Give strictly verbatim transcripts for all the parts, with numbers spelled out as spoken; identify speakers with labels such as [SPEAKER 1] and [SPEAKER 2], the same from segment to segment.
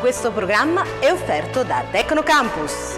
[SPEAKER 1] Questo programma è offerto da Tecnocampus.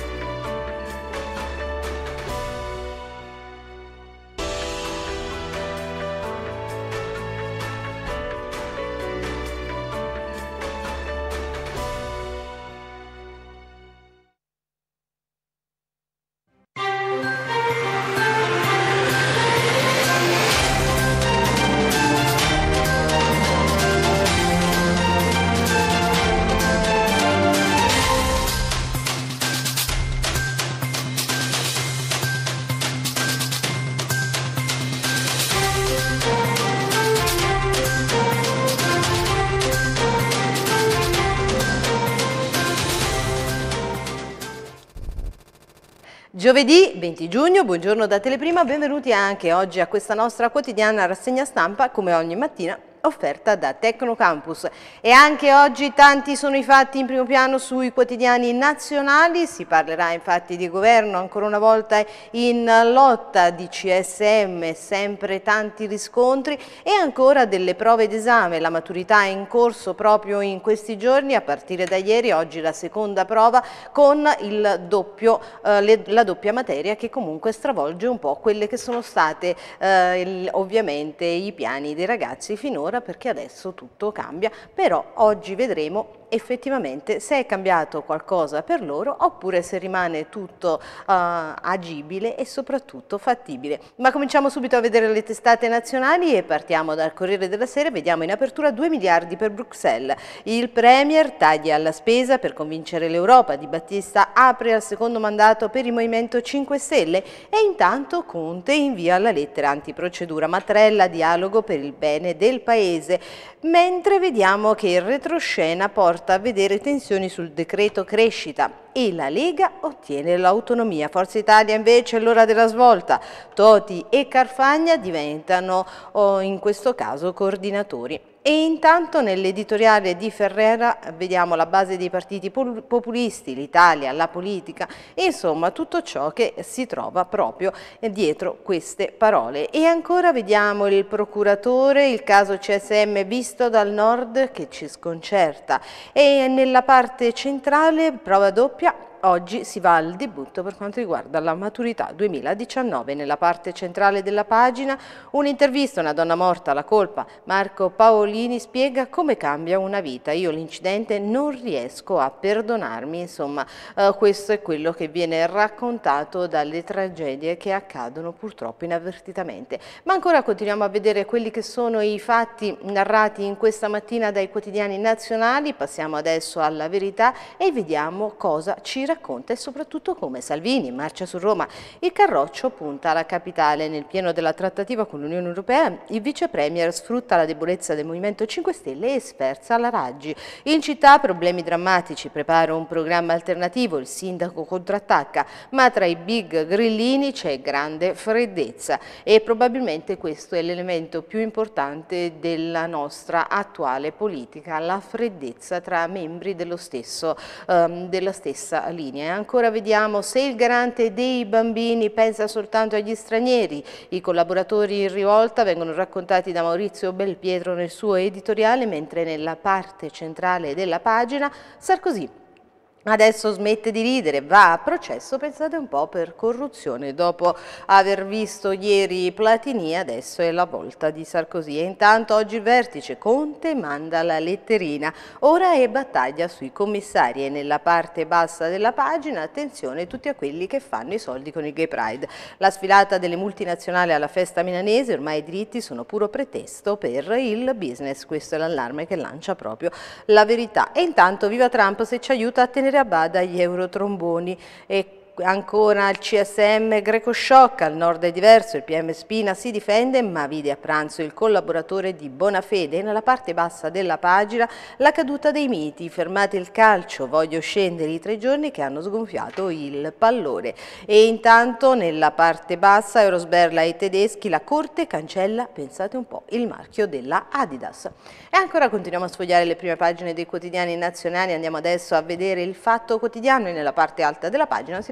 [SPEAKER 1] Giovedì venti giugno, buongiorno da Teleprima, benvenuti anche oggi a questa nostra quotidiana rassegna stampa, come ogni mattina, offerta da Tecnocampus. E anche oggi tanti sono i fatti in primo piano sui quotidiani nazionali. Si parlerà infatti di governo, ancora una volta in lotta, di C S M, sempre tanti riscontri, e ancora delle prove d'esame. La maturità è in corso proprio in questi giorni, a partire da ieri, oggi la seconda prova con il doppio, eh, le, la doppia materia, che comunque stravolge un po' quelle che sono state eh, il, ovviamente i piani dei ragazzi finora, perché adesso tutto cambia, però oggi vedremo effettivamente se è cambiato qualcosa per loro oppure se rimane tutto uh, agibile e soprattutto fattibile. Ma cominciamo subito a vedere le testate nazionali e partiamo dal Corriere della Sera. Vediamo in apertura due miliardi per Bruxelles. Il Premier taglia la spesa per convincere l'Europa. Di Battista apre al secondo mandato per il Movimento cinque Stelle e intanto Conte invia la lettera antiprocedura. Mattarella, dialogo per il bene del Paese. Mentre vediamo che il retroscena porta a vedere tensioni sul decreto crescita e la Lega ottiene l'autonomia. Forza Italia invece è l'ora della svolta. Toti e Carfagna diventano oh, in questo caso coordinatori. E intanto nell'editoriale di Ferrera vediamo la base dei partiti populisti, l'Italia, la politica, insomma tutto ciò che si trova proprio dietro queste parole. E ancora vediamo il procuratore, il caso C S M visto dal nord che ci sconcerta. E nella parte centrale, prova doppia. Oggi si va al debutto per quanto riguarda la maturità duemiladiciannove. Nella parte centrale della pagina un'intervista, una donna morta, la colpa. Marco Paolini spiega come cambia una vita. Io l'incidente non riesco a perdonarmi. Insomma, eh, questo è quello che viene raccontato dalle tragedie che accadono purtroppo inavvertitamente. Ma ancora continuiamo a vedere quelli che sono i fatti narrati in questa mattina dai quotidiani nazionali. Passiamo adesso alla Verità e vediamo cosa ci racconta. racconta e soprattutto come Salvini marcia su Roma. Il Carroccio punta alla capitale. Nel pieno della trattativa con l'Unione Europea il vice premier sfrutta la debolezza del Movimento cinque Stelle e sferza la Raggi. In città problemi drammatici, prepara un programma alternativo, il sindaco contrattacca, ma tra i big grillini c'è grande freddezza e probabilmente questo è l'elemento più importante della nostra attuale politica, la freddezza tra membri dello stesso, um, della stessa linea. E ancora vediamo se il garante dei bambini pensa soltanto agli stranieri. I collaboratori in rivolta vengono raccontati da Maurizio Belpietro nel suo editoriale, mentre nella parte centrale della pagina Sarkozy adesso smette di ridere, va a processo, pensate un po', per corruzione. Dopo aver visto ieri Platini, adesso è la volta di Sarkozy. E intanto oggi il vertice, Conte manda la letterina. Ora è battaglia sui commissari e nella parte bassa della pagina, attenzione, tutti a quelli che fanno i soldi con il Gay Pride. La sfilata delle multinazionali alla festa milanese, ormai i diritti sono puro pretesto per il business. Questo è l'allarme che lancia proprio la Verità. E intanto viva Trump se ci aiuta a tenere a bada gli eurotromboni. E ancora il C S M greco shock, al nord è diverso, il P M Spina si difende ma vide a pranzo il collaboratore di Bonafede. E nella parte bassa della pagina la caduta dei miti, fermate il calcio, voglio scendere, i tre giorni che hanno sgonfiato il pallone. E intanto nella parte bassa Eurosberla e i tedeschi, la corte cancella, pensate un po', il marchio della Adidas. E ancora continuiamo a sfogliare le prime pagine dei quotidiani nazionali, andiamo adesso a vedere il Fatto Quotidiano e nella parte alta della pagina si parla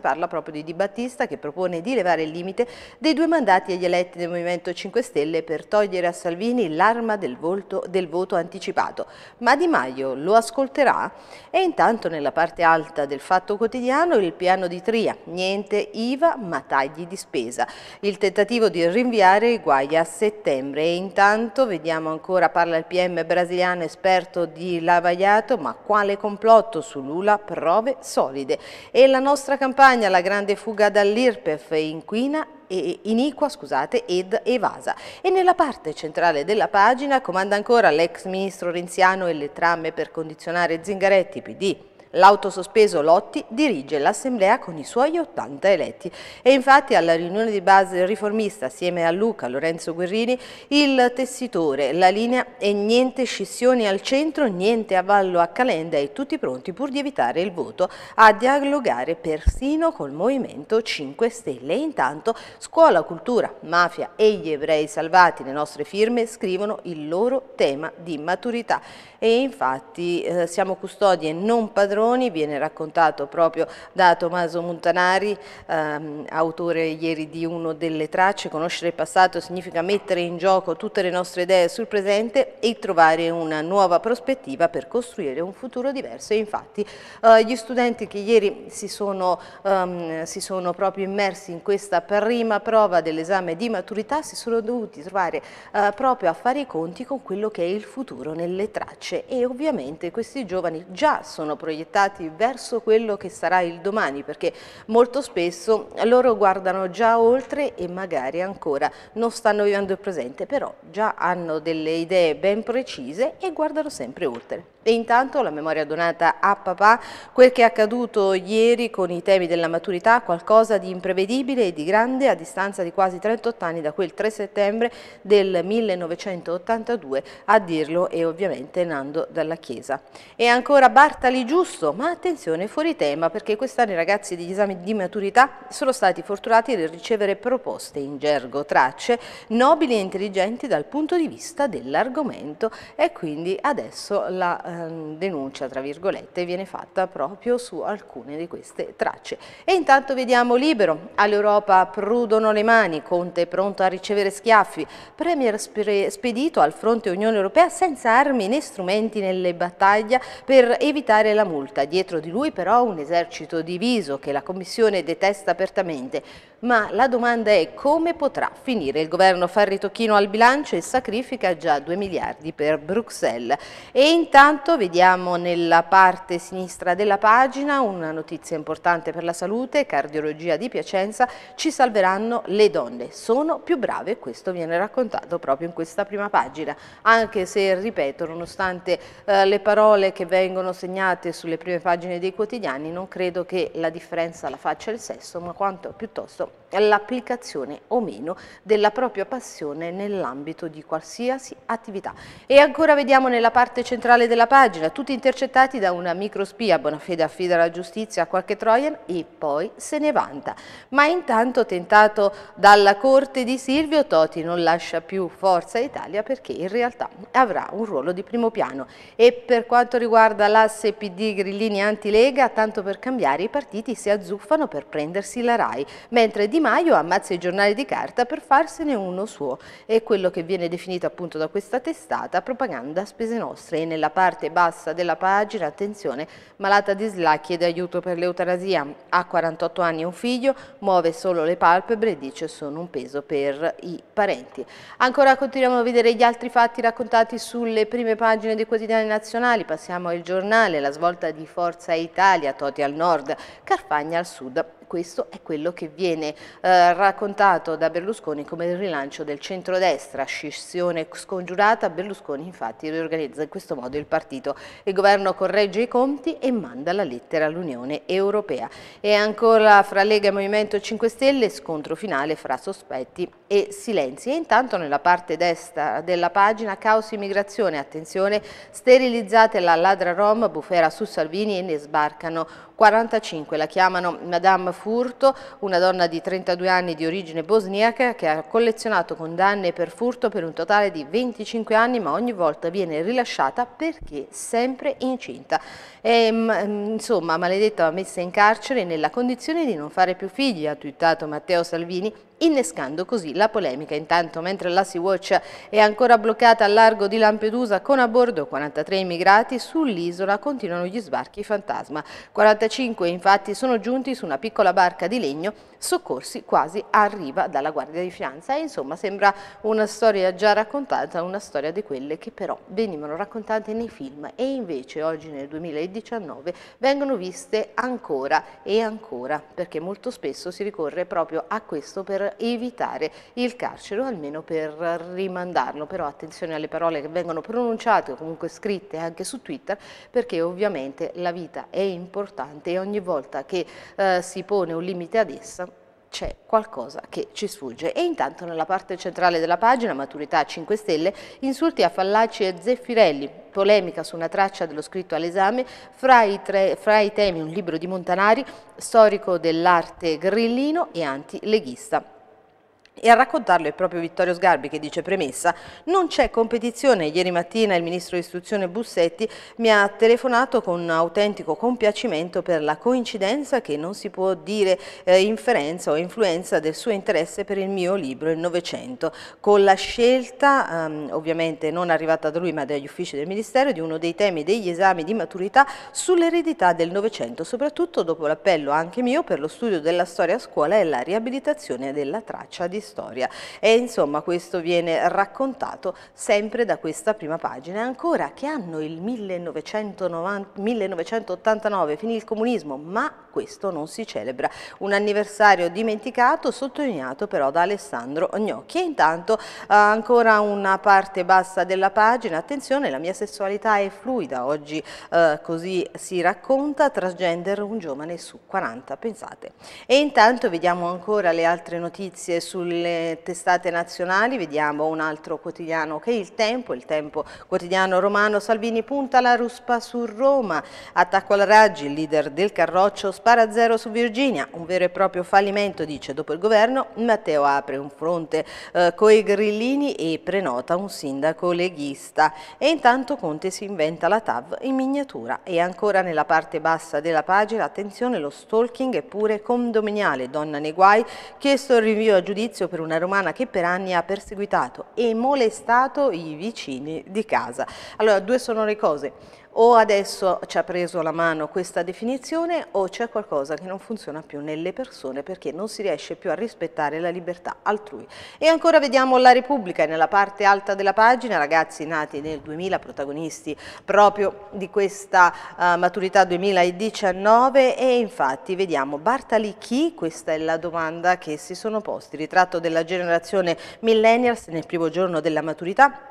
[SPEAKER 1] parla proprio di Di Battista, che propone di elevare il limite dei due mandati agli eletti del Movimento cinque Stelle per togliere a Salvini l'arma del, del voto anticipato. Ma Di Maio lo ascolterà? E intanto nella parte alta del Fatto Quotidiano il piano di Tria, niente I V A ma tagli di spesa, il tentativo di rinviare i guai a settembre. E intanto vediamo ancora, parla il P M brasiliano esperto di Lava Jato, ma quale complotto su Lula, prove solide. E la nostra campagna, la grande fuga dall'I R P E F, inquina e iniqua, scusate, ed evasa. E nella parte centrale della pagina comanda ancora l'ex ministro renziano e le tramme per condizionare Zingaretti, P D. L'autosospeso Lotti dirige l'assemblea con i suoi ottanta eletti. E infatti alla riunione di base riformista assieme a Luca Lorenzo Guerrini il tessitore, la linea è niente scissioni al centro, niente avallo a Calenda e tutti pronti pur di evitare il voto a dialogare persino col Movimento cinque Stelle. E intanto scuola, cultura, mafia e gli ebrei salvati, le nostre firme scrivono il loro tema di maturità. E infatti eh, siamo custodi e non padroni, viene raccontato proprio da Tommaso Montanari, ehm, autore ieri di Uno delle tracce. Conoscere il passato significa mettere in gioco tutte le nostre idee sul presente e trovare una nuova prospettiva per costruire un futuro diverso. E infatti eh, gli studenti che ieri si sono, um, si sono proprio immersi in questa prima prova dell'esame di maturità si sono dovuti trovare eh, proprio a fare i conti con quello che è il futuro nelle tracce. E ovviamente questi giovani già sono proiettati verso quello che sarà il domani, perché molto spesso loro guardano già oltre e magari ancora non stanno vivendo il presente, però già hanno delle idee ben precise e guardano sempre oltre. E intanto la memoria donata a papà, quel che è accaduto ieri con i temi della maturità, qualcosa di imprevedibile e di grande a distanza di quasi trentotto anni da quel tre settembre del millenovecentottantadue, a dirlo è ovviamente Nando Dalla Chiesa. E ancora Bartali giusto, ma attenzione fuori tema, perché quest'anno i ragazzi degli esami di maturità sono stati fortunati nel ricevere proposte in gergo tracce nobili e intelligenti dal punto di vista dell'argomento, e quindi adesso la denuncia, tra virgolette, viene fatta proprio su alcune di queste tracce. E intanto vediamo Libero, all'Europa prudono le mani, Conte pronto a ricevere schiaffi, Premier spedito al fronte Unione Europea senza armi né strumenti nelle battaglie per evitare la multa, dietro di lui però un esercito diviso che la Commissione detesta apertamente. Ma la domanda è: come potrà finire? Il governo fa il ritocchino al bilancio e sacrifica già due miliardi per Bruxelles. E intanto vediamo nella parte sinistra della pagina una notizia importante per la salute: cardiologia di Piacenza, ci salveranno le donne, sono più brave. Questo viene raccontato proprio in questa prima pagina, anche se, ripeto, nonostante eh, le parole che vengono segnate sulle prime pagine dei quotidiani, non credo che la differenza la faccia il sesso, ma quanto piuttosto l'applicazione o meno della propria passione nell'ambito di qualsiasi attività. E ancora vediamo nella parte centrale della pagina, tutti intercettati da una microspia, Bonafede affida la giustizia a qualche trojan e poi se ne vanta. Ma intanto, tentato dalla corte di Silvio, Toti non lascia più Forza Italia perché in realtà avrà un ruolo di primo piano. E per quanto riguarda l'asse P D Grillini anti-Lega, tanto per cambiare i partiti si azzuffano per prendersi la RAI, mentre Di Maio ammazza i giornali di carta per farsene uno suo. È quello che viene definito appunto da questa testata propaganda a spese nostre. E nella parte bassa della pagina, attenzione, malata di S L A chiede aiuto per l'eutanasia, ha quarantotto anni e un figlio, muove solo le palpebre e dice sono un peso per i parenti. Ancora continuiamo a vedere gli altri fatti raccontati sulle prime pagine dei quotidiani nazionali. Passiamo al Giornale, la svolta di Forza Italia, Toti al nord, Carfagna al sud. Questo è quello che viene eh, raccontato da Berlusconi come il rilancio del centrodestra, scissione scongiurata. Berlusconi infatti riorganizza in questo modo il partito. Il governo corregge i conti e manda la lettera all'Unione Europea. E ancora fra Lega e Movimento cinque Stelle, scontro finale fra sospetti e silenzi. E intanto nella parte destra della pagina, caos immigrazione, attenzione, sterilizzate la ladra rom, bufera su Salvini e ne sbarcano quarantacinque, la chiamano Madame furto, una donna di trentadue anni di origine bosniaca che ha collezionato condanne per furto per un totale di venticinque anni, ma ogni volta viene rilasciata perché sempre incinta. E, insomma, maledetta, va messa in carcere nella condizione di non fare più figli, ha twittato Matteo Salvini, innescando così la polemica. Intanto, mentre la Sea-Watch è ancora bloccata al largo di Lampedusa con a bordo quarantatré immigrati, sull'isola continuano gli sbarchi fantasma. quarantacinque infatti sono giunti su una piccola barca di legno, soccorsi quasi a riva dalla Guardia di Finanza. E insomma sembra una storia già raccontata, una storia di quelle che però venivano raccontate nei film e invece oggi nel duemiladiciannove vengono viste ancora e ancora, perché molto spesso si ricorre proprio a questo per evitare il carcere o almeno per rimandarlo. Però attenzione alle parole che vengono pronunciate o comunque scritte anche su Twitter, perché ovviamente la vita è importante e ogni volta che eh, si pone un limite ad essa c'è qualcosa che ci sfugge. E intanto nella parte centrale della pagina, maturità cinque Stelle, insulti a Fallaci e Zeffirelli, polemica su una traccia dello scritto all'esame, fra, fra i temi un libro di Montanari, storico dell'arte grillino e antileghista. E a raccontarlo è proprio Vittorio Sgarbi che dice: premessa, non c'è competizione. Ieri mattina il ministro dell'istruzione Bussetti mi ha telefonato con autentico compiacimento per la coincidenza, che non si può dire eh, inferenza o influenza, del suo interesse per il mio libro Il Novecento, con la scelta, ehm, ovviamente non arrivata da lui ma dagli uffici del Ministero, di uno dei temi degli esami di maturità sull'eredità del Novecento, soprattutto dopo l'appello anche mio per lo studio della storia a scuola e la riabilitazione della traccia di storia. E insomma questo viene raccontato sempre da questa prima pagina. Ancora, che anno il millenovecentonovanta, millenovecentottantanove, finì il comunismo, ma questo non si celebra. Un anniversario dimenticato, sottolineato però da Alessandro Gnocchi. E intanto ancora una parte bassa della pagina, attenzione, la mia sessualità è fluida, oggi eh, così si racconta, transgender un giovane su quaranta, pensate. E intanto vediamo ancora le altre notizie sulle testate nazionali. Vediamo un altro quotidiano che è Il Tempo, il Tempo quotidiano romano. Salvini punta la ruspa su Roma, attacco alla Raggi, il leader del Carroccio spara a zero su Virginia, un vero e proprio fallimento, dice dopo il governo. Matteo apre un fronte eh, coi grillini e prenota un sindaco leghista. E intanto Conte si inventa la T A V in miniatura. E ancora nella parte bassa della pagina, attenzione, lo stalking è pure condominiale, donna nei guai, chiesto il rinvio a giudizio per una romana che per anni ha perseguitato e molestato i vicini di casa. Allora, due sono le cose: o adesso ci ha preso la mano questa definizione o c'è qualcosa che non funziona più nelle persone, perché non si riesce più a rispettare la libertà altrui. E ancora vediamo La Repubblica, e nella parte alta della pagina ragazzi nati nel duemila, protagonisti proprio di questa uh, maturità duemiladiciannove. E infatti vediamo Bartali chi? Questa è la domanda che si sono posti. Ritratto della generazione millennials nel primo giorno della maturità.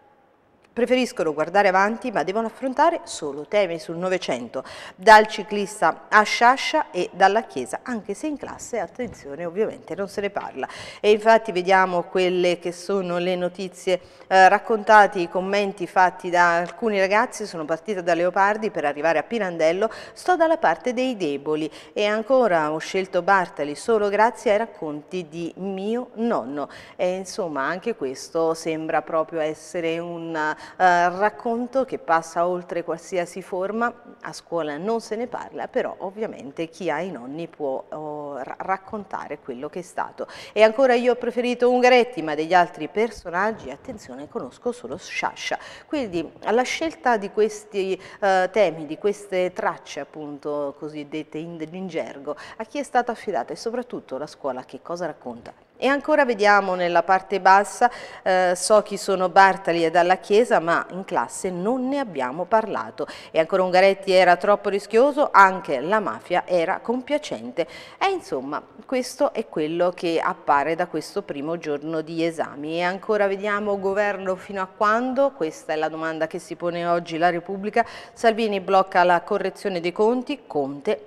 [SPEAKER 1] Preferiscono guardare avanti ma devono affrontare solo temi sul Novecento, dal ciclista a Sciascia e dalla Chiesa, anche se in classe, attenzione, ovviamente non se ne parla. E infatti vediamo quelle che sono le notizie eh, raccontate, i commenti fatti da alcuni ragazzi. Sono partita da Leopardi per arrivare a Pirandello, sto dalla parte dei deboli. E ancora ho scelto Bartali solo grazie ai racconti di mio nonno. E insomma anche questo sembra proprio essere un Uh, racconto che passa oltre qualsiasi forma. A scuola non se ne parla, però ovviamente chi ha i nonni può uh, raccontare quello che è stato. E ancora io ho preferito Ungaretti, ma degli altri personaggi, attenzione, conosco solo Sciascia. Quindi alla scelta di questi uh, temi, di queste tracce appunto cosiddette in, in gergo, a chi è stata affidata e soprattutto la scuola che cosa racconta? E ancora vediamo nella parte bassa, eh, so chi sono Bartali e dalla Chiesa, ma in classe non ne abbiamo parlato. E ancora Ungaretti era troppo rischioso, anche la mafia era compiacente. E insomma, questo è quello che appare da questo primo giorno di esami. E ancora vediamo governo fino a quando? Questa è la domanda che si pone oggi La Repubblica. Salvini blocca la correzione dei conti, Conte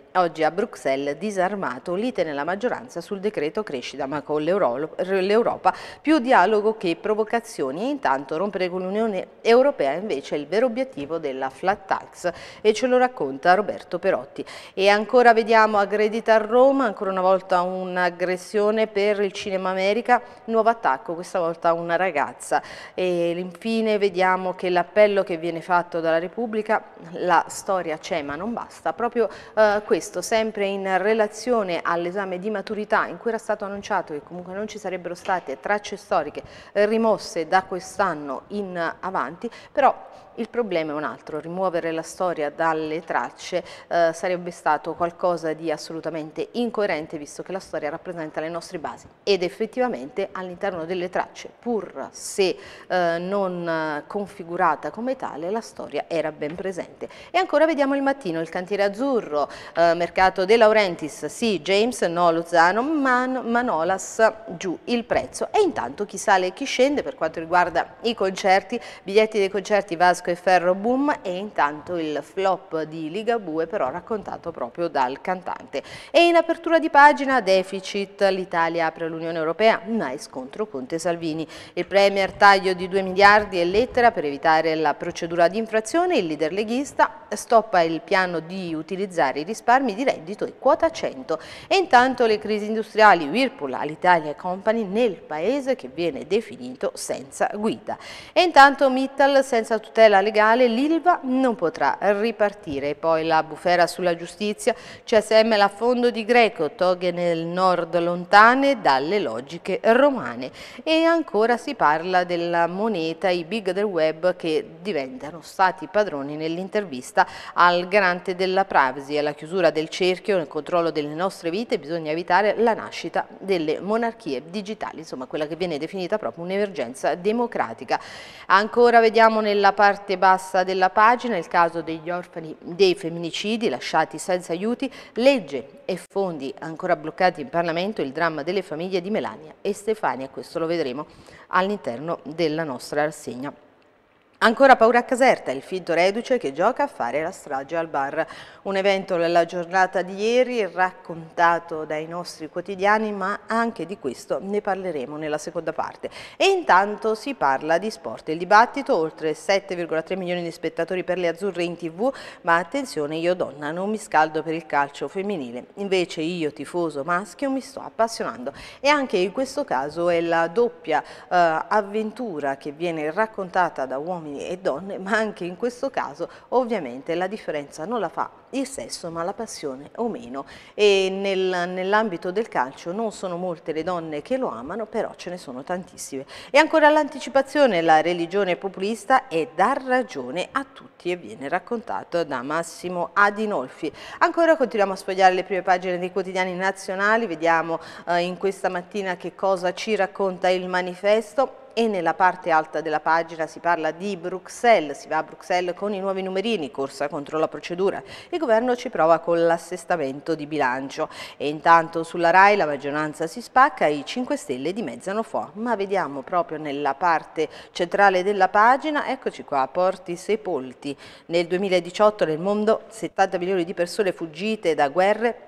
[SPEAKER 1] Oggi a Bruxelles disarmato lite nella maggioranza sul decreto crescita, ma con l'Europa più dialogo che provocazioni, e intanto rompere con l'Unione Europea invece è il vero obiettivo della flat tax, e ce lo racconta Roberto Perotti. E ancora vediamo aggredita a Roma, ancora una volta un'aggressione per il Cinema America, nuovo attacco, questa volta a una ragazza. E infine vediamo che l'appello che viene fatto dalla Repubblica, la storia c'è ma non basta, proprio eh, questo Questo sempre in relazione all'esame di maturità, in cui era stato annunciato che comunque non ci sarebbero state tracce storiche rimosse da quest'anno in avanti, però il problema è un altro: rimuovere la storia dalle tracce eh, sarebbe stato qualcosa di assolutamente incoerente, visto che la storia rappresenta le nostre basi ed effettivamente all'interno delle tracce, pur se eh, non configurata come tale, la storia era ben presente. E ancora vediamo il mattino, il cantiere azzurro, eh, mercato De Laurentiis, sì, James, no Lozano, Man, Manolas, giù il prezzo. E intanto chi sale e chi scende per quanto riguarda i concerti, biglietti dei concerti Vasco e Ferro boom, e intanto il flop di Ligabue però raccontato proprio dal cantante. E in apertura di pagina deficit, l'Italia apre l'Unione Europea, ma è scontro Conte-Salvini. Il Premier taglio di due miliardi e lettera per evitare la procedura di infrazione, il leader leghista stoppa il piano di utilizzare i risparmi di reddito e quota cento. E intanto le crisi industriali, Whirlpool, Alitalia e Company nel paese che viene definito senza guida. E intanto Mittal senza tutela legale, l'Ilva non potrà ripartire. E poi la bufera sulla giustizia, C S M l'affondo di Greco, toghe nel nord lontane dalle logiche romane. E ancora si parla della moneta, i big del web che diventano stati padroni nell'intervista al garante della privacy. Alla chiusura del cerchio, nel controllo delle nostre vite, bisogna evitare la nascita delle monarchie digitali, insomma quella che viene definita proprio un'emergenza democratica. Ancora vediamo nella parte bassa della pagina il caso degli orfani dei femminicidi lasciati senza aiuti, legge e fondi ancora bloccati in Parlamento, il dramma delle famiglie di Melania e Stefania. Questo lo vedremo all'interno della nostra rassegna. Ancora paura a Caserta, il finto reduce che gioca a fare la strage al bar. Un evento nella giornata di ieri raccontato dai nostri quotidiani, ma anche di questo ne parleremo nella seconda parte. E intanto si parla di sport. Il dibattito, oltre sette virgola tre milioni di spettatori per le azzurre in tv, ma attenzione, io donna non mi scaldo per il calcio femminile, invece io tifoso maschio mi sto appassionando. E anche in questo caso è la doppia eh, avventura che viene raccontata da uomini e donne, ma anche in questo caso ovviamente la differenza non la fa il sesso ma la passione o meno, e nel, nell'ambito del calcio non sono molte le donne che lo amano, però ce ne sono tantissime. E ancora l'anticipazione, la religione populista è dar ragione a tutti, e viene raccontato da Massimo Adinolfi. Ancora continuiamo a sfogliare le prime pagine dei quotidiani nazionali, vediamo eh, in questa mattina che cosa ci racconta il Manifesto. E nella parte alta della pagina si parla di Bruxelles, si va a Bruxelles con i nuovi numerini, corsa contro la procedura. Il governo ci prova con l'assestamento di bilancio, e intanto sulla RAI la maggioranza si spacca, i cinque Stelle dimezzano fuori. Ma vediamo proprio nella parte centrale della pagina, eccoci qua, porti sepolti. Nel duemiladiciotto nel mondo settanta milioni di persone fuggite da guerre,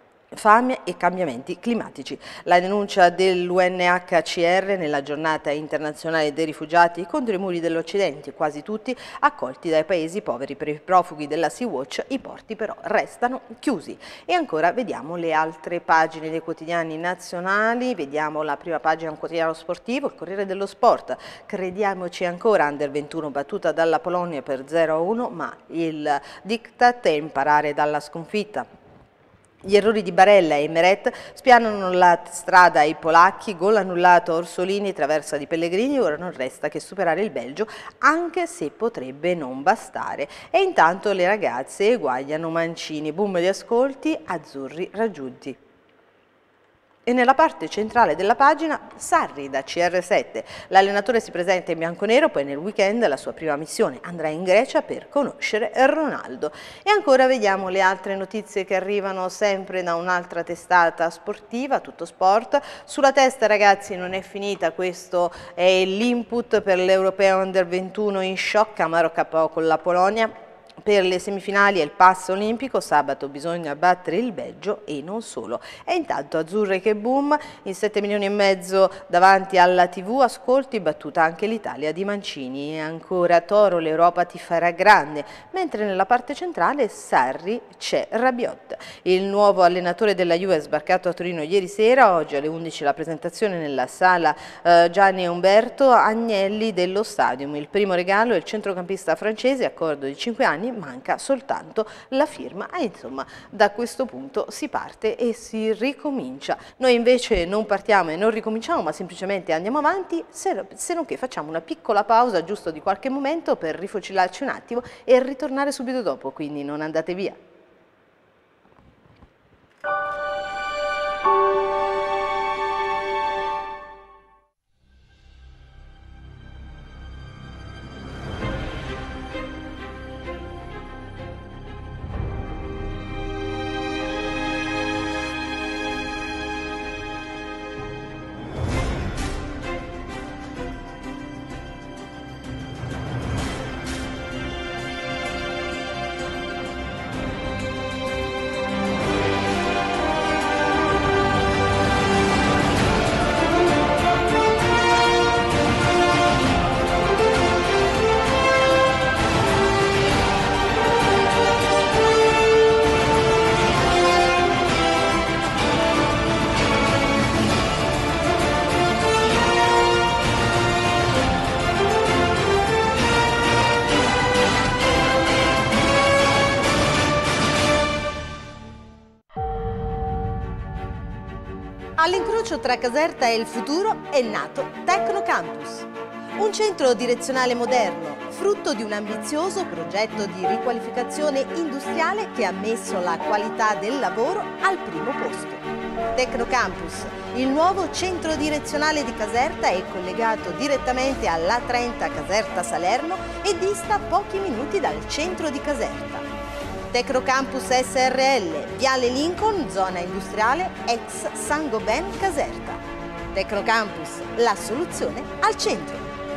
[SPEAKER 1] fame e cambiamenti climatici. La denuncia dell'U N H C R nella giornata internazionale dei rifugiati contro i muri dell'Occidente, quasi tutti accolti dai paesi poveri. Per i profughi della Sea-Watch i porti però restano chiusi. E ancora vediamo le altre pagine dei quotidiani nazionali, vediamo la prima pagina, un quotidiano sportivo, il Corriere dello Sport, crediamoci ancora, under ventuno battuta dalla Polonia per zero a uno, ma il diktat è imparare dalla sconfitta. Gli errori di Barella e Meret spianano la strada ai polacchi, gol annullato a Orsolini, traversa di Pellegrini, ora non resta che superare il Belgio, anche se potrebbe non bastare. E intanto le ragazze eguagliano Mancini, boom di ascolti, azzurri raggiunti. E nella parte centrale della pagina Sarri da C R sette. L'allenatore si presenta in bianconero, poi nel weekend la sua prima missione andrà in Grecia per conoscere Ronaldo. E ancora vediamo le altre notizie che arrivano sempre da un'altra testata sportiva, Tutto Sport. Sulla testa ragazzi non è finita, questo è l'input per l'Europeo Under ventuno in shock, amaro K O con la Polonia. Per le semifinali è il pass olimpico, sabato bisogna battere il Belgio e non solo. E intanto azzurre che boom, in sette milioni e mezzo davanti alla tivù, ascolti, battuta anche l'Italia di Mancini. E ancora Toro, l'Europa ti farà grande, mentre nella parte centrale Sarri c'è Rabiot. Il nuovo allenatore della Juve è sbarcato a Torino ieri sera, oggi alle undici la presentazione nella sala eh, Gianni Umberto Agnelli dello Stadium. Il primo regalo è il centrocampista francese, accordo di cinque anni, manca soltanto la firma e insomma da questo punto si parte e si ricomincia. Noi invece non partiamo e non ricominciamo, ma semplicemente andiamo avanti, se, se non che facciamo una piccola pausa giusto di qualche momento per rifocillarci un attimo e ritornare subito dopo, quindi non andate via. All'incrocio tra Caserta e il futuro è nato Tecnocampus, un centro direzionale moderno, frutto di un ambizioso progetto di riqualificazione industriale che ha messo la qualità del lavoro al primo posto. Tecnocampus, il nuovo centro direzionale di Caserta, è collegato direttamente all'A trenta Caserta-Salerno e dista pochi minuti dal centro di Caserta. Tecnocampus S R L, Viale Lincoln, zona industriale, ex Saint-Gobain Caserta. Tecnocampus, la soluzione al centro.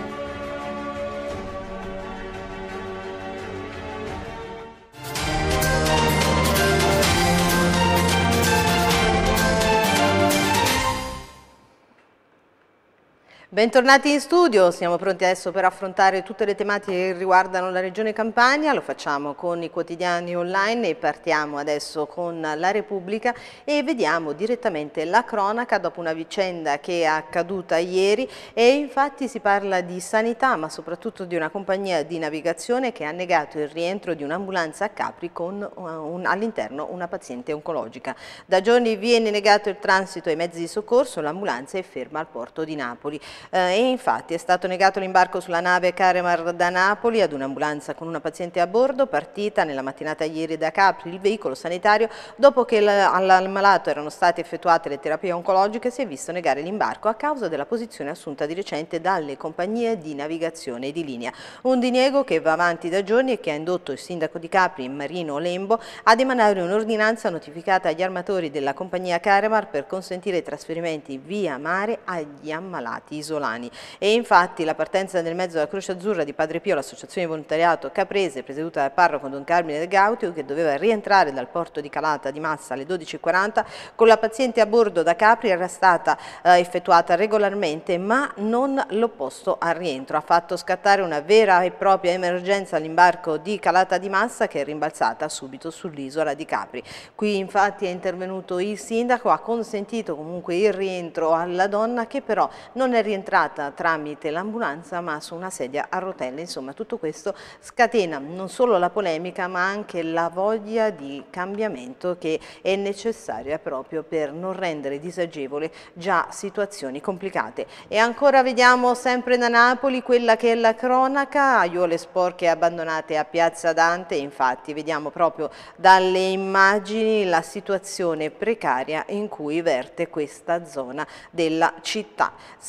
[SPEAKER 1] Bentornati in studio, siamo pronti adesso per affrontare tutte le tematiche che riguardano la Regione Campania, lo facciamo con i quotidiani online e partiamo adesso con La Repubblica e vediamo direttamente la cronaca dopo una vicenda che è accaduta ieri e infatti si parla di sanità ma soprattutto di una compagnia di navigazione che ha negato il rientro di un'ambulanza a Capri con un, all'interno una paziente oncologica. Da giorni viene negato il transito ai mezzi di soccorso, l'ambulanza è ferma al porto di Napoli. Eh, e infatti è stato negato l'imbarco sulla nave Caremar da Napoli ad un'ambulanza con una paziente a bordo partita nella mattinata ieri da Capri. Il veicolo sanitario, dopo che al malato erano state effettuate le terapie oncologiche, si è visto negare l'imbarco a causa della posizione assunta di recente dalle compagnie di navigazione e di linea. Un diniego che va avanti da giorni e che ha indotto il sindaco di Capri, Marino Lembo, ad emanare un'ordinanza notificata agli armatori della compagnia Caremar per consentire i trasferimenti via mare agli ammalati isolani. E infatti la partenza del mezzo della Croce Azzurra di Padre Pio, l'associazione di volontariato caprese, presieduta dal parroco Don Carmine del Gautio, che doveva rientrare dal porto di Calata di Massa alle dodici e quaranta, con la paziente a bordo da Capri, era stata eh, effettuata regolarmente, ma non l'opposto al rientro. Ha fatto scattare una vera e propria emergenza all'imbarco di Calata di Massa, che è rimbalzata subito sull'isola di Capri. Qui infatti è intervenuto il sindaco, ha consentito comunque il rientro alla donna, che però non è rientrata tramite l'ambulanza ma su una sedia a rotelle. Insomma, tutto questo scatena non solo la polemica ma anche la voglia di cambiamento che è necessaria proprio per non rendere disagevole già situazioni complicate. E ancora vediamo sempre da Napoli quella che è la cronaca, aiuole sporche abbandonate a Piazza Dante. Infatti vediamo proprio dalle immagini la situazione precaria in cui verte questa zona della città. Sembra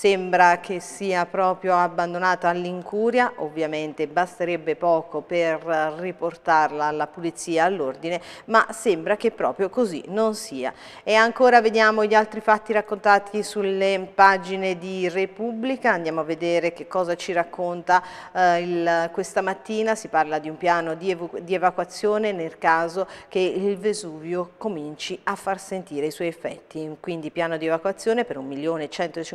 [SPEAKER 1] sembra che sia proprio abbandonata all'incuria, ovviamente basterebbe poco per riportarla alla pulizia, all'ordine, ma sembra che proprio così non sia. E ancora vediamo gli altri fatti raccontati sulle pagine di Repubblica, andiamo a vedere che cosa ci racconta eh, il, questa mattina. Si parla di un piano di, ev di evacuazione nel caso che il Vesuvio cominci a far sentire i suoi effetti, quindi piano di evacuazione per un milione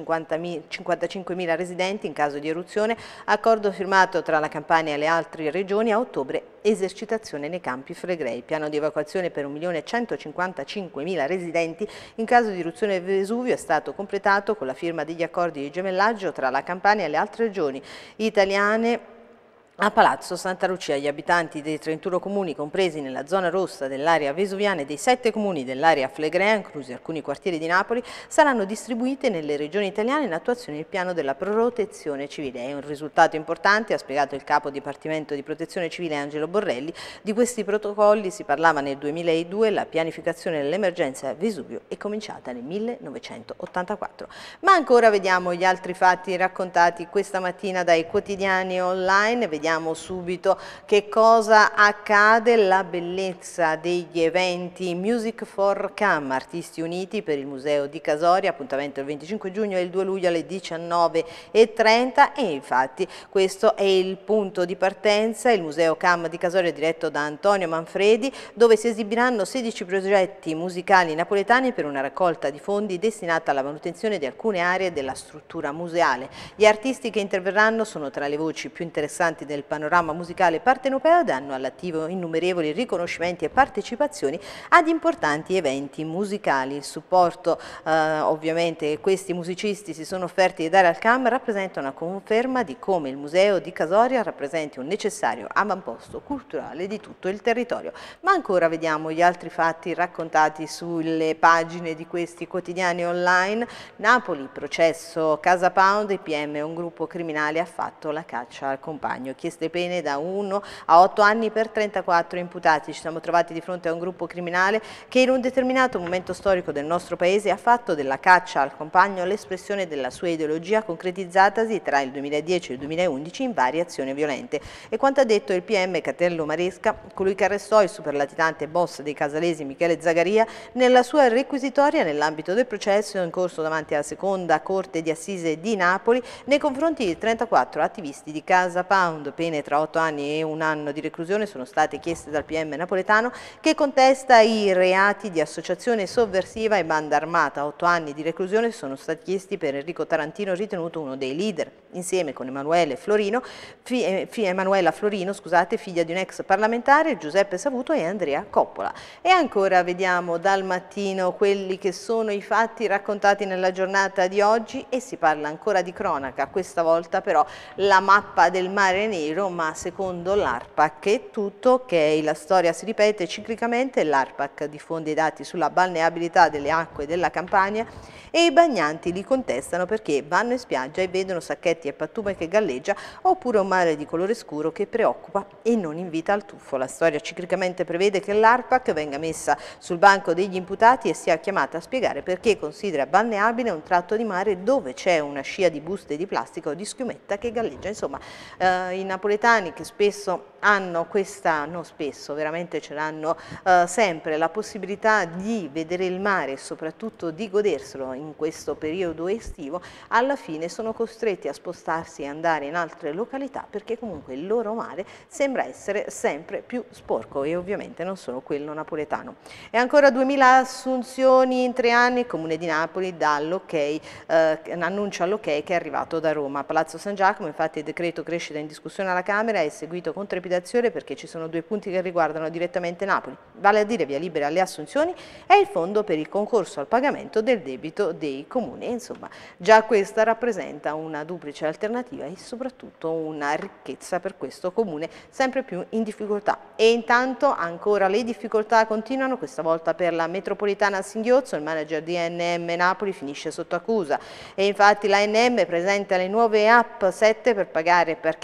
[SPEAKER 1] centocinquantacinquemila residenti in caso di eruzione, accordo firmato tra la Campania e le altre regioni a ottobre, esercitazione nei Campi Flegrei. Piano di evacuazione per un milione centocinquantacinquemila residenti in caso di eruzione del Vesuvio è stato completato con la firma degli accordi di gemellaggio tra la Campania e le altre regioni italiane. A Palazzo Santa Lucia gli abitanti dei trentuno comuni compresi nella zona rossa dell'area vesuviana e dei sette comuni dell'area flegrea, inclusi alcuni quartieri di Napoli, saranno distribuiti nelle regioni italiane in attuazione del piano della protezione civile. È un risultato importante, ha spiegato il capo dipartimento di protezione civile Angelo Borrelli. Di questi protocolli si parlava nel duemiladue, la pianificazione dell'emergenza Vesuvio è cominciata nel millenovecentottantaquattro. Ma ancora vediamo gli altri fatti raccontati questa mattina dai quotidiani online. Vediamo subito che cosa accade, la bellezza degli eventi Music for Cam, Artisti Uniti per il Museo di Casoria, appuntamento il venticinque giugno e il due luglio alle diciannove e trenta, e infatti questo è il punto di partenza, il Museo Cam di Casoria diretto da Antonio Manfredi, dove si esibiranno sedici progetti musicali napoletani per una raccolta di fondi destinata alla manutenzione di alcune aree della struttura museale. Gli artisti che interverranno sono tra le voci più interessanti del panorama musicale partenopeo ed hanno all'attivo innumerevoli riconoscimenti e partecipazioni ad importanti eventi musicali. Il supporto eh, ovviamente che questi musicisti si sono offerti di dare al Cam rappresenta una conferma di come il Museo di Casoria rappresenti un necessario avamposto culturale di tutto il territorio. Ma ancora vediamo gli altri fatti raccontati sulle pagine di questi quotidiani online. Napoli, processo Casa Pound, il P M, un gruppo criminale ha fatto la caccia al compagno. Chieste pene da uno a otto anni per trentaquattro imputati. Ci siamo trovati di fronte a un gruppo criminale che in un determinato momento storico del nostro paese ha fatto della caccia al compagno l'espressione della sua ideologia concretizzatasi tra il duemiladieci e il duemilaundici in varie azioni violente. E quanto ha detto il P M Catello Maresca, colui che arrestò il superlatitante boss dei casalesi Michele Zagaria nella sua requisitoria nell'ambito del processo in corso davanti alla seconda Corte di Assise di Napoli nei confronti di trentaquattro attivisti di Casa Pound. Pene tra otto anni e un anno di reclusione sono state chieste dal P M napoletano, che contesta i reati di associazione sovversiva e banda armata. otto anni di reclusione sono stati chiesti per Enrico Tarantino, ritenuto uno dei leader, insieme con Emanuele Florino, fi, eh, fi, Emanuela Florino, scusate, figlia di un ex parlamentare, Giuseppe Savuto e Andrea Coppola. E ancora vediamo dal Mattino quelli che sono i fatti raccontati nella giornata di oggi, e si parla ancora di cronaca, questa volta però la mappa del Mare Nero, ma secondo l'ARPAC è tutto ok, la storia si ripete ciclicamente, l'ARPAC diffonde i dati sulla balneabilità delle acque della Campania e i bagnanti li contestano perché vanno in spiaggia e vedono sacchetti e pattume che galleggia, oppure un mare di colore scuro che preoccupa e non invita al tuffo. La storia ciclicamente prevede che l'ARPAC venga messa sul banco degli imputati e sia chiamata a spiegare perché considera balneabile un tratto di mare dove c'è una scia di buste di plastica o di schiumetta che galleggia. Insomma, eh, i napoletani che spesso hanno questa, non spesso, veramente ce l'hanno eh, sempre, la possibilità di vedere il mare e soprattutto di goderselo in questo periodo estivo, alla fine sono costretti a spostarsi e andare in altre località perché comunque il loro mare sembra essere sempre più sporco, e ovviamente non solo quello napoletano. E ancora duemila assunzioni in tre anni, il Comune di Napoli dà l'ok, eh, annuncia l'ok che è arrivato da Roma. Palazzo San Giacomo, infatti, il decreto crescita in discussione alla Camera è seguito con trepidazione perché ci sono due punti che riguardano direttamente Napoli, vale a dire via libera alle assunzioni e il fondo per il concorso al pagamento del debito dei comuni. Insomma, già questa rappresenta una duplice alternativa e soprattutto una ricchezza per questo comune sempre più in difficoltà. E intanto ancora le difficoltà continuano, questa volta per la metropolitana a Singhiozzo. Il manager di A N M Napoli finisce sotto accusa e infatti l'A N M presenta le nuove app sette per pagare parcheggio sulle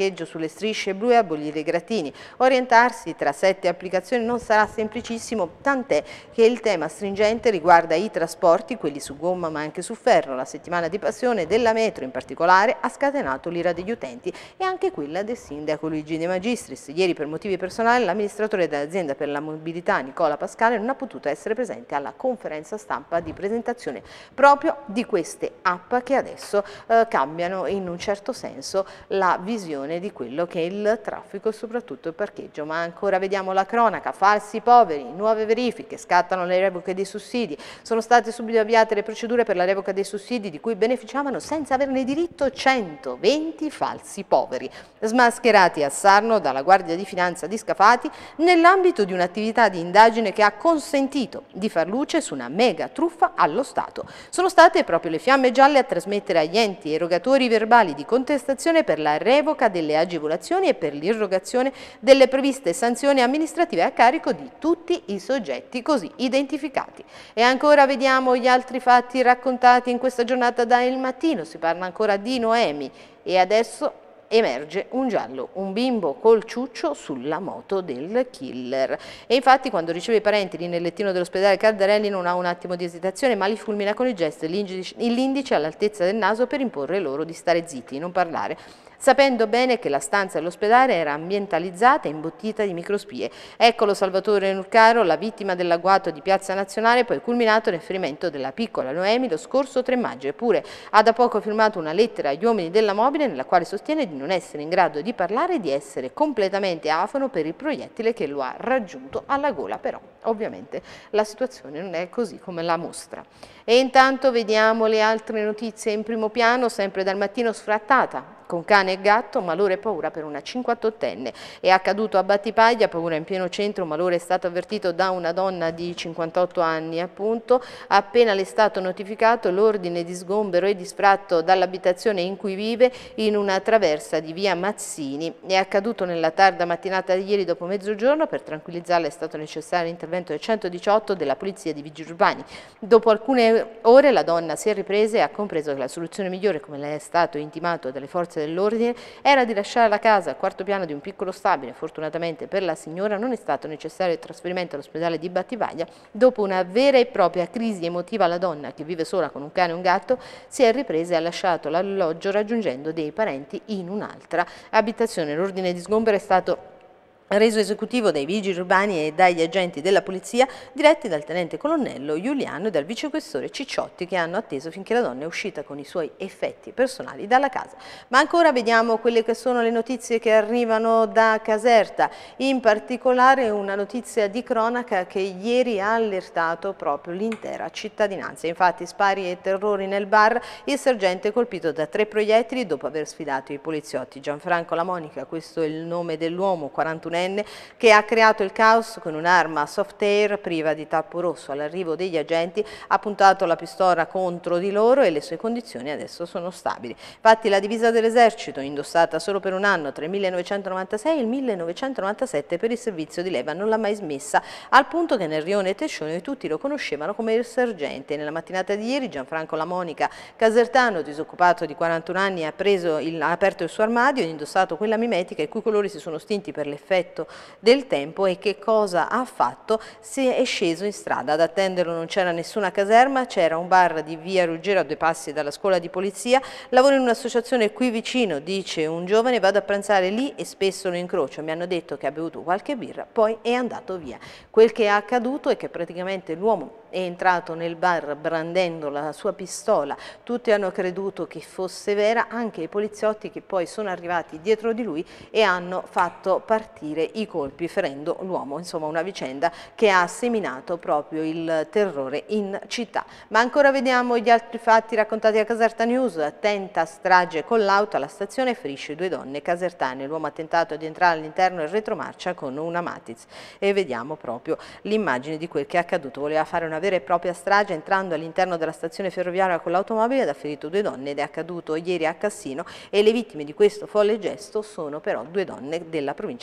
[SPEAKER 1] sulle strisce blu e abolire i grattini. Orientarsi tra sette applicazioni non sarà semplicissimo, tant'è che il tema stringente riguarda i trasporti, quelli su gomma ma anche su ferro. La settimana di passione della metro in particolare ha scatenato l'ira degli utenti e anche quella del sindaco Luigi De Magistris. Ieri per motivi personali l'amministratore dell'azienda per la mobilità Nicola Pascale non ha potuto essere presente alla conferenza stampa di presentazione proprio di queste app che adesso eh, cambiano in un certo senso la visione di quello che è il traffico e soprattutto il parcheggio. Ma ancora vediamo la cronaca: falsi poveri, nuove verifiche, scattano le revoche dei sussidi. Sono state subito avviate le procedure per la revoca dei sussidi di cui beneficiavano senza averne diritto centoventi falsi poveri, smascherati a Sarno dalla Guardia di Finanza di Scafati nell'ambito di un'attività di indagine che ha consentito di far luce su una mega truffa allo Stato. Sono state proprio le Fiamme Gialle a trasmettere agli enti erogatori verbali di contestazione per la revoca delle agevolazioni e per l'irrogazione delle previste sanzioni amministrative a carico di tutti i soggetti così identificati. E ancora vediamo gli altri fatti raccontati in questa giornata da Il Mattino. Si parla ancora di Noemi e adesso emerge un giallo, un bimbo col ciuccio sulla moto del killer. E infatti quando riceve i parenti lì nel lettino dell'ospedale Caldarelli non ha un attimo di esitazione, ma li fulmina con il gesto e l'indice all'altezza del naso per imporre loro di stare zitti, di non parlare, sapendo bene che la stanza dell'ospedale era ambientalizzata e imbottita di microspie. Eccolo Salvatore Nurcaro, la vittima dell'agguato di Piazza Nazionale, poi culminato nel ferimento della piccola Noemi lo scorso tre maggio. Eppure ha da poco firmato una lettera agli uomini della mobile nella quale sostiene di non essere in grado di parlare e di essere completamente afono per il proiettile che lo ha raggiunto alla gola. Però ovviamente la situazione non è così come la mostra. E intanto vediamo le altre notizie in primo piano, sempre dal Mattino. Sfrattata con cane e gatto, malore e paura per una cinquantottenne. È accaduto a Battipaglia, paura in pieno centro, malore è stato avvertito da una donna di cinquantotto anni appunto. Appena le è stato notificato l'ordine di sgombero e di sfratto dall'abitazione in cui vive in una traversa di via Mazzini. È accaduto nella tarda mattinata di ieri dopo mezzogiorno. Per tranquillizzarla è stato necessario l'intervento del centodiciotto della polizia di vigili urbani. Dopo alcune ore la donna si è ripresa e ha compreso che la soluzione migliore, come le è stato intimato dalle forze dell'ordine, era di lasciare la casa al quarto piano di un piccolo stabile. Fortunatamente per la signora non è stato necessario il trasferimento all'ospedale di Battipaglia. Dopo una vera e propria crisi emotiva, la donna, che vive sola con un cane e un gatto, si è ripresa e ha lasciato l'alloggio raggiungendo dei parenti in un'altra abitazione. L'ordine di sgombero è stato reso esecutivo dai vigili urbani e dagli agenti della polizia diretti dal tenente colonnello Giuliano e dal vicequestore Cicciotti, che hanno atteso finché la donna è uscita con i suoi effetti personali dalla casa. Ma ancora vediamo quelle che sono le notizie che arrivano da Caserta, in particolare una notizia di cronaca che ieri ha allertato proprio l'intera cittadinanza. Infatti spari e terrori nel bar, il sergente è colpito da tre proiettili dopo aver sfidato i poliziotti. Gianfranco Lamonica, questo è il nome dell'uomo, quarantuno, che ha creato il caos con un'arma soft air priva di tappo rosso. All'arrivo degli agenti ha puntato la pistola contro di loro e le sue condizioni adesso sono stabili. Infatti la divisa dell'esercito, indossata solo per un anno tra il millenovecentonovantasei e il millenovecentonovantasette per il servizio di leva, non l'ha mai smessa, al punto che nel rione Tescione tutti lo conoscevano come il sergente. Nella mattinata di ieri Gianfranco Lamonica, casertano, disoccupato di quarantuno anni, ha, preso il, ha aperto il suo armadio e indossato quella mimetica i cui colori si sono stinti per l'effetto del tempo. E che cosa ha fatto? Si è sceso in strada. Ad attenderlo non c'era nessuna caserma, c'era un bar di via Ruggero a due passi dalla scuola di polizia. Lavoro in un'associazione qui vicino, dice un giovane, vado a pranzare lì e spesso lo incrocio, mi hanno detto che ha bevuto qualche birra, poi è andato via. Quel che è accaduto è che praticamente l'uomo è entrato nel bar brandendo la sua pistola, tutti hanno creduto che fosse vera, anche i poliziotti, che poi sono arrivati dietro di lui e hanno fatto partire i colpi ferendo l'uomo. Insomma, una vicenda che ha seminato proprio il terrore in città. Ma ancora vediamo gli altri fatti raccontati a Caserta News. Tenta strage con l'auto alla stazione, ferisce due donne casertane. L'uomo ha tentato di entrare all'interno e retromarcia con una Matiz. E vediamo proprio l'immagine di quel che è accaduto. Voleva fare una vera e propria strage entrando all'interno della stazione ferroviaria con l'automobile ed ha ferito due donne, ed è accaduto ieri a Cassino, e le vittime di questo folle gesto sono però due donne della provincia di Caserta.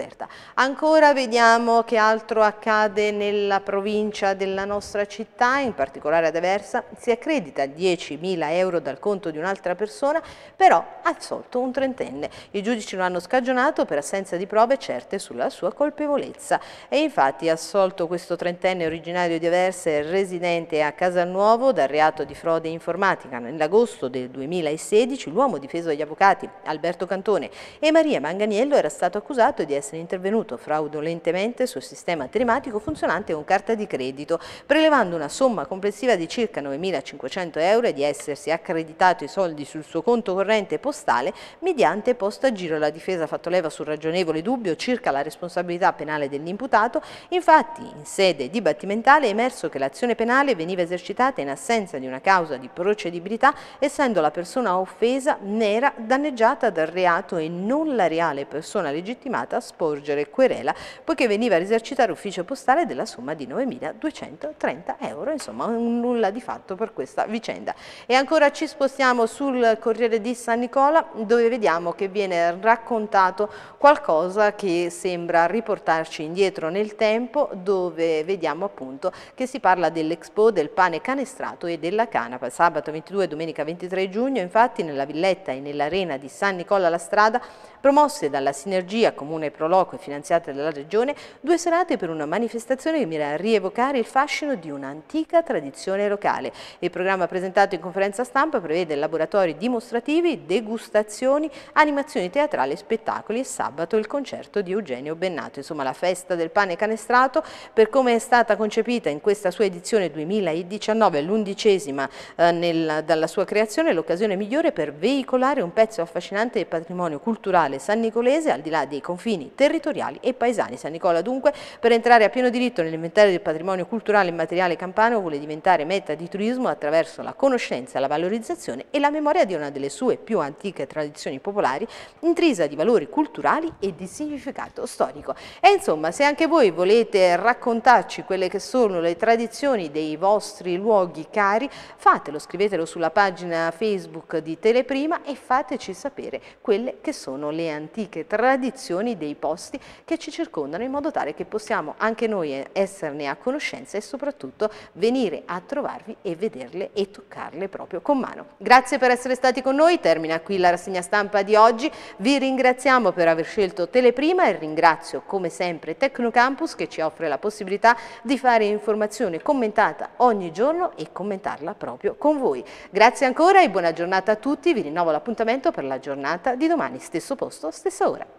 [SPEAKER 1] offerta. Ancora vediamo che altro accade nella provincia della nostra città, in particolare ad Aversa. Si accredita diecimila euro dal conto di un'altra persona, però ha assolto un trentenne. I giudici lo hanno scagionato per assenza di prove certe sulla sua colpevolezza. E infatti assolto questo trentenne originario di Aversa e residente a Casalnuovo dal reato di frode informatica. Nell'agosto del duemilasedici l'uomo difeso dagli avvocati Alberto Cantone e Maria Manganiello era stato accusato di essere intervenuto fraudolentemente sul sistema telematico funzionante con carta di credito, prelevando una somma complessiva di circa novemilacinquecento euro e di essersi accreditato i soldi sul suo conto corrente postale mediante posta a giro. La difesa ha fatto leva sul ragionevole dubbio circa la responsabilità penale dell'imputato. Infatti, in sede dibattimentale è emerso che l'azione penale veniva esercitata in assenza di una causa di procedibilità, essendo la persona offesa ne era danneggiata dal reato e non la reale persona legittimata a sporgere querela, poiché veniva a risarcitare ufficio postale della somma di novemiladuecentotrenta euro. Insomma, un nulla di fatto per questa vicenda. E ancora ci spostiamo sul Corriere di San Nicola, dove vediamo che viene raccontato qualcosa che sembra riportarci indietro nel tempo, dove vediamo appunto che si parla dell'Expo del pane canestrato e della canapa. Sabato ventidue e domenica ventitré giugno, infatti, nella villetta e nell'arena di San Nicola la Strada, promosse dalla Sinergia Comune Proloco e finanziate dalla Regione, due serate per una manifestazione che mira a rievocare il fascino di un'antica tradizione locale. Il programma presentato in conferenza stampa prevede laboratori dimostrativi, degustazioni, animazioni teatrali e spettacoli, e sabato il concerto di Eugenio Bennato. Insomma, la festa del pane canestrato, per come è stata concepita in questa sua edizione duemiladiciannove, l'undicesima eh, nel, dalla sua creazione, è l'occasione migliore per veicolare un pezzo affascinante del patrimonio culturale sannicolese al di là dei confini territoriali e paesani. San Nicola dunque, per entrare a pieno diritto nell'inventario del patrimonio culturale immateriale campano, vuole diventare meta di turismo attraverso la conoscenza, la valorizzazione e la memoria di una delle sue più antiche tradizioni popolari, intrisa di valori culturali e di significato storico. E insomma, se anche voi volete raccontarci quelle che sono le tradizioni dei vostri luoghi cari, fatelo, scrivetelo sulla pagina Facebook di Teleprima e fateci sapere quelle che sono le antiche tradizioni dei posti che ci circondano, in modo tale che possiamo anche noi esserne a conoscenza e soprattutto venire a trovarvi e vederle e toccarle proprio con mano. Grazie per essere stati con noi, termina qui la rassegna stampa di oggi, vi ringraziamo per aver scelto Teleprima e ringrazio come sempre Tecnocampus che ci offre la possibilità di fare informazione commentata ogni giorno e commentarla proprio con voi. Grazie ancora e buona giornata a tutti, vi rinnovo l'appuntamento per la giornata di domani, stesso posto, stessa ora.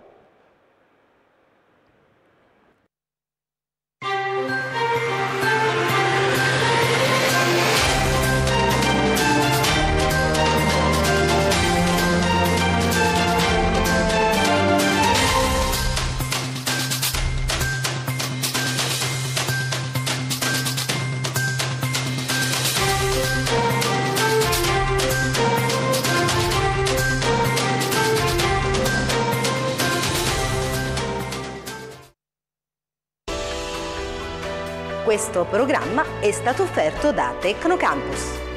[SPEAKER 1] Questo programma è stato offerto da Tecnocampus.